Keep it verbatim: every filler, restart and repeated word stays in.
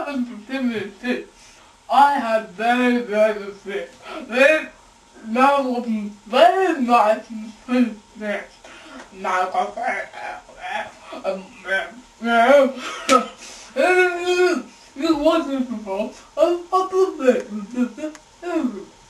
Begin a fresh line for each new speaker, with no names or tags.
happened to Timmy too. I had very, very sick. This now wasn't very nice and sweet this. Now I got um, no. It wasn't before. I thought the bit was just